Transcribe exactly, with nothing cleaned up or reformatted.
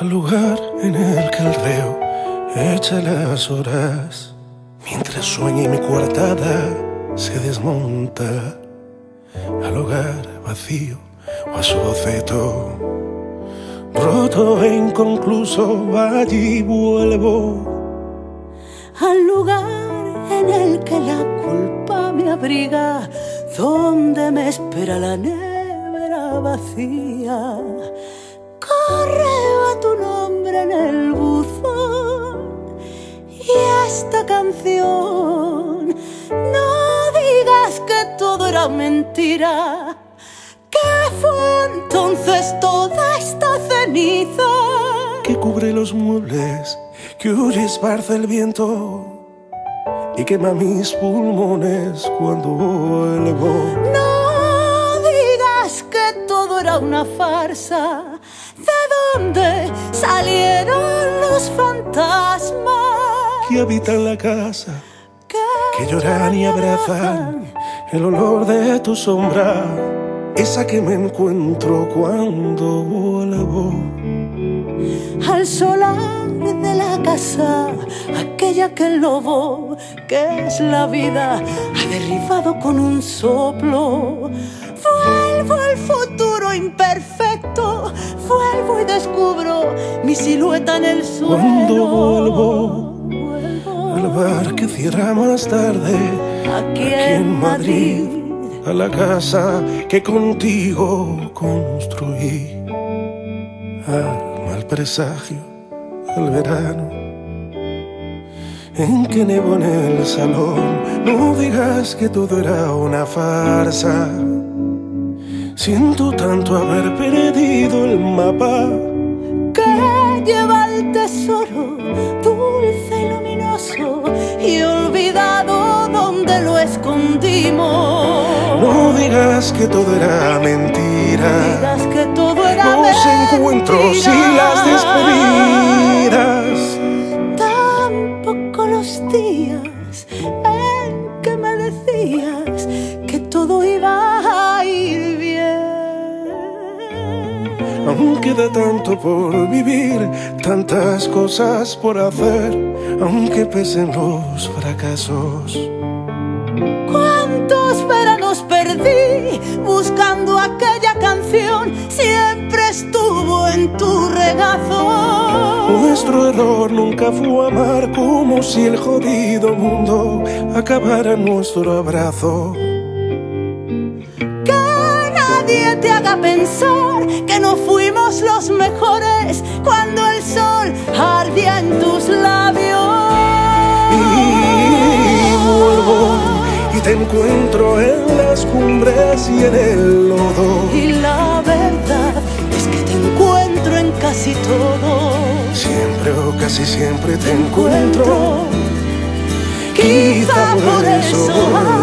al lugar en el que el reo echa las horas, mientras sueña y mi coartada se desmonta. Al hogar vacío o a su boceto roto e inconcluso, allí vuelvo. Al lugar en el que la culpa me abriga, donde me espera la nevera vacía. Correo a tu nombre en el buzón y esta canción. No digas que todo era mentira, que fue entonces toda esta ceniza que cubre los muebles, que huye esparce el viento y quema mis pulmones cuando vuelvo. No digas que todo era una farsa, ¿de dónde salieron los fantasmas que habitan la casa, que, que lloran y abrazan el olor de tu sombra, esa que me encuentro cuando vuelvo? Al solar de la casa, aquella que el lobo, que es la vida, ha derribado con un soplo. Vuelvo al futuro imperfecto, vuelvo y descubro mi silueta en el suelo. Cuando vuelvo, vuelvo al bar que cierra más tarde, aquí, aquí en Madrid, a la casa que contigo construí. Al mal presagio, al verano en que nevo en el salón. No digas que todo era una farsa, siento tanto haber perdido el mapa que lleva el tesoro dulce y luminoso, y olvidado donde lo escondimos. No digas que todo era mentira, No digas que todo era los mentira. encuentros y las despedidas, tampoco los días en que me decías que todo iba a ir bien. aún queda tanto por vivir, tantas cosas por hacer, aunque pesen los fracasos. ¿Cuántos veranos perdí buscando aquella canción? Siempre estuvo en tu regazo. Nuestro error nunca fue amar, como si el jodido mundo acabara en nuestro abrazo. Que nadie te haga pensar que no fuimos los mejores cuando el sol ardía en tus labios. Y vuelvo y te encuentro en las cumbres y en el lodo. Y la verdad es que te encuentro en casi todo. Siempre o casi siempre te encuentro. Quizá por eso